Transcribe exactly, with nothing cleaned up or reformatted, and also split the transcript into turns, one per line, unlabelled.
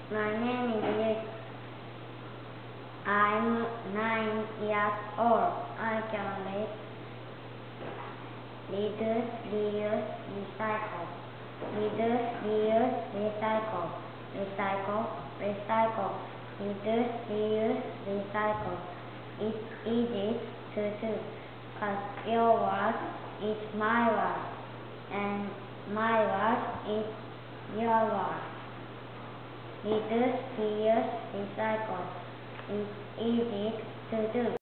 My name is Rick. I'm nine years old. I can read, reduce, reuse, recycle. Reduce, reuse, recycle. Recycle, recycle. Reduce, reuse, recycle. It's easy to do, cause your word is my word, and my word is your word. Reduce, reuse, recycle. It's easy to do.